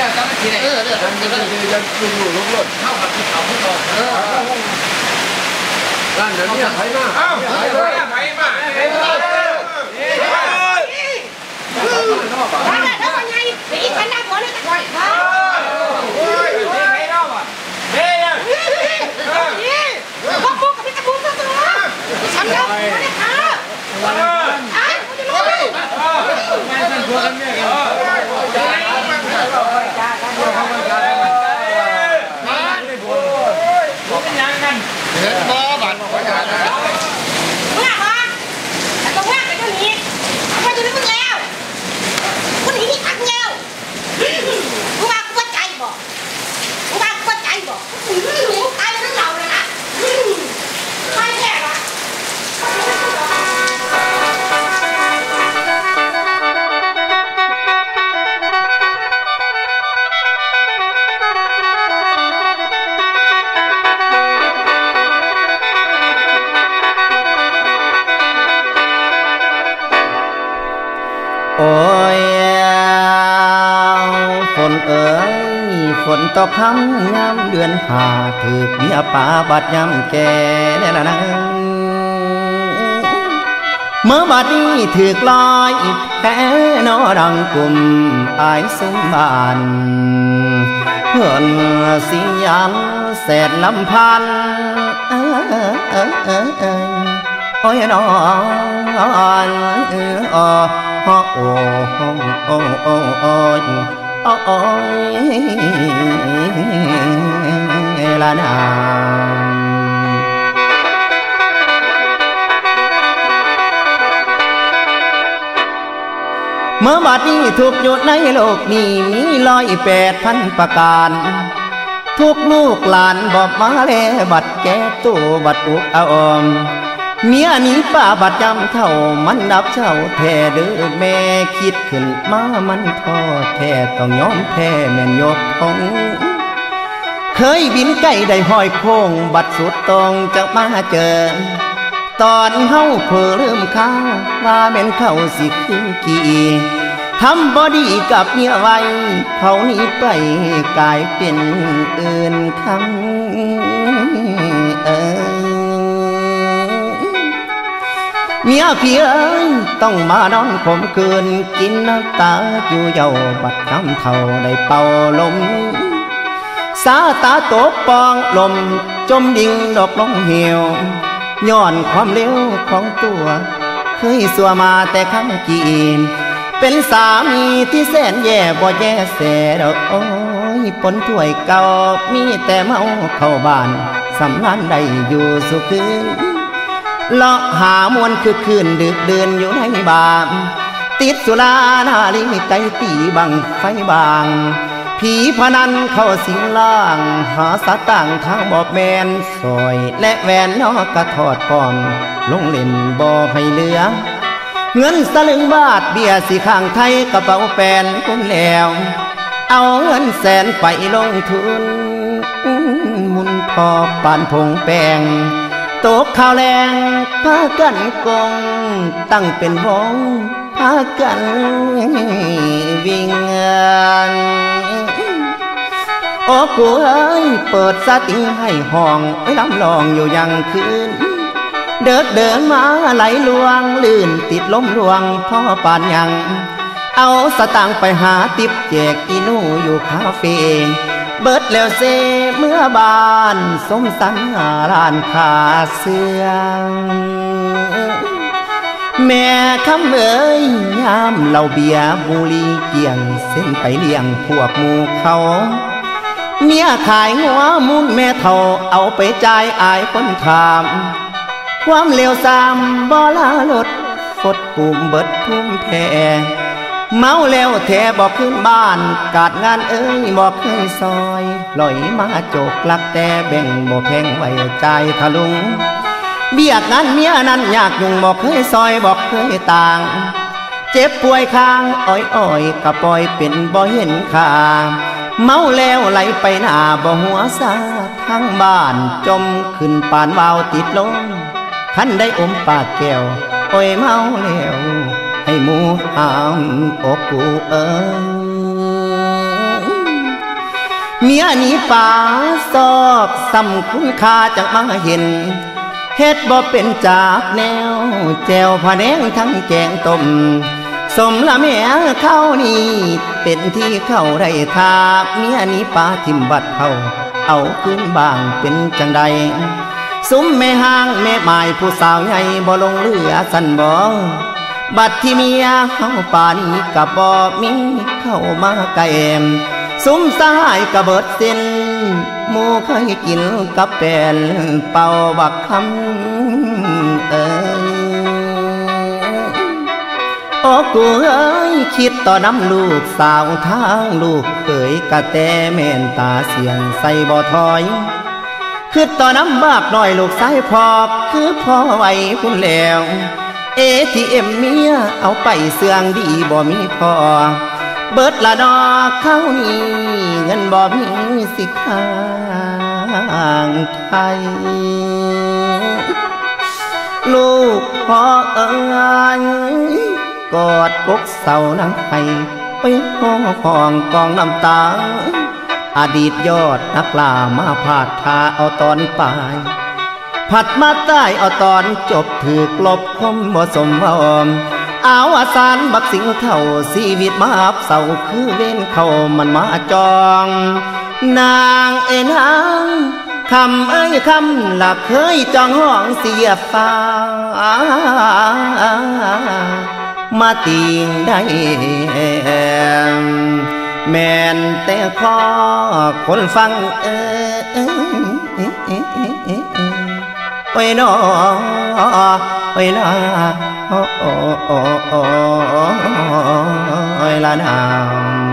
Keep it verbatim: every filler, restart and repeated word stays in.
แล้วตอนนั้นทีไหนเออเรื่องนั้นก็คือจะอยู่ลุกลดเข้ากับที่เขาที่บอกเออร้านนั้นเนี่ยไผ่มาอ้าวไผ่มาไผ่มาไผ่มาร้านนั้นแล้วมันไงไปอีกชั้นหน้าหัวเลยตะไคร้โอ้ยเฮ้ยไอ้เล่าอ่ะเฮ้ยพวกพวกกับพี่ตะบุ้งตัวฉันแล้วไม่ได้ค่ะไอ้ไม่ได้รู้แม่ฉันพูดกันเนี่ยเห็นบ่บัดว่าอย่างนั้นว่ามาแต่ก็ว่าไปก็หนีมาอยู่ในมึงแล้วกูหนีที่ทักแล้วกูว่ากูว่าใจบ่กูว่ากูว่าใจบ่กูตายแล้วเราเลยนะไม่แย่ละโอ้ยฝนเอ๋ยฝนตกค่ำยามเดือนห้าถือเมียป่าบัดยำแก่เนี่ยละนะเมื่อบัดนี้ถือกลอยแพ้นอดังกลุ่มอายซึ่งบ้านเพื่อนสิยันแสนลำพันเอ้ยเอ้ยเอ้ยเอ้ยโอ้ยนอนเออโอ้โอ้โอ้โอ้โอ้โอ้ยโอ้โอ้ยละนาเมื่อบัดนี้ทุกหยดในโลกนี้มีร้อยแปดพันประการทุกลูกหลานบอกมาแลบัดแก่ตัวบัดอุกเอาอมเมียนี้ป้าบัดจำเท่ามันดับเช่าแท้เด้อแม่คิดขึ้นมามันท้อแท้ต้องยอมแพ้แม่นยกของเคยบินใกล้ได้ห้อยโค้งบัดสุดตรงจะมาเจอตอนเฮาเพิ่เริ่มข้าวว่าแม่นเข้าสิขึ้นกี่ทำบ่ดีกับเมียไว้เขานี้ไปกลายเป็นอื่นคำเอ่ยเมียพี่เอ้ยต้องมานอนข่มคืนกินน้ำตาอยู่เยาบัดน้ำเท่าได้เป่าลมสาตาตกปองลมจมดิ่งดอกลงเหี่ยวย้อนความเร็วของตัวเคยสัวมาแต่ครั้งกีนเป็นสามีที่แสนแย่บ่แย่แสดอกโอ้ยปนถ้วยเก่ามีแต่เมาเข้าบ้านสำนันได้อยู่สุขคืนเลาะหามวนคือคืนดึกเดินอยู่ในบ้านติดสุรานาลีไก่ตีบังไฟบางผีพนันเข้าสิงล่างหาสตังทางบอบแมนซอยและแหวนนอกกระทอดป้อมลงเล่นบ่ให้เหลือเงินสลึงบาทเบี้ยสีข้างไทยกระเป๋าแปนกุ้นแล้วเอาเงินแสนไปลงทุนมุนพอปานผงแป้งตกข้าวแรงพากันกงตั้งเป็นวงพากันวิ่งเงินโอ้กูเอ้ยเปิดสติให้ห้องไว้ลำลองอยู่ยังคืนเดินเดินมาไหลลวงลื่นติดล้มลวงพ่อปานยังเอาสตางค์ไปหาติบแจกอีนู่อยู่คาเฟ่เบิดแล้วเซเมื่อบานสมสังหาร้านขาเสื้อแม่คำเอ๋ยยามเหล่าเบียบุรีเกี่ยงเส้นไปเลี้ยงพวกหมู่เขาเมียขายหัวมุนแม่เท่าเอาไปจ่ายอายคนถามความเลวสามบ่ลาลดฟดปุ่มเบิดพุ่มแพ่เมาแล้วแท้บอกขึ้นบ้านกาดงานเอ้ยบอกเคยซอยลอยมาโจกลักแต่แบ่งบ่แพงไว้ใจทะลุงเบียกงานเมียนั้นยากยุ่งบอกเคยซอยบอกเคยต่างเจ็บป่วยค้างอ้อยอ้อยกะปล่อยเป็นบ่เห็นค่าเมาแล้วไหลไปหน้าบ่หัวซาทั้งบ้านจมขึ้นปานวาวติดลมขันได้อมปากแก้วอ้อยเมาแล้วให้หมูหามอกกูเอ้ยเมียหนีป่าซอกซ้ำคุณค่าจังมาเห็นเฮ็ดบ่เป็นจากแนวแจวผาแดงทั้งแกงต้มสมละแม่เข้านี่เป็นที่เข้าได้ทาเมียหนีป่าทิมบัดเขาเอาคืนบางเป็นจังใดซุ้มแม่ห้างแม่หมายผู้สาวใหญ่บ่ลงเรือสันบ่บัดที่เมียเข้าป่านี้กับบ่มีเข้ามาไกลซุ้มสายกระเบิดเส้นหมูเคยกินกับแป้นเป่าบักคำเอ้ยโอ้กูเอ้ยคิดต่อน้ำลูกสาวทางลูกเคยกะแตแม่นตาเสียงใส่บ่ถอยคือต่อน้ำมากหน่อยลูกสายพอกคือพ่อไว้พุ่นแล้วเอทีเอ็มเมียเอาไปเสื่องดีบ่มีพอเบิดละดอกเข้านี่เงินบ่มีสิข้างไทยลูกพ่อเอ้ยกอดกกเสานังไห้ไปห้องห้องกองน้ำตาอดีตยอดนักล่ามาพาดทาเอาตอนปลายผัดมาใต้เอาตอนจบถือกลบคมบ่สมวอมเอาอาสารบักสิงเท่าชีวิตมาอับเศร้าคือเว้นเขามันมาจองนางเอ็นหางคำเอ้ยคำหลับเคยจองห้องเสียฟ้ามาติงได้แม่นแต่ขอคนฟังเอ้โอ้ยน้อโอ้ยลาโอ้โอ้โอ้โอ้ยละนาม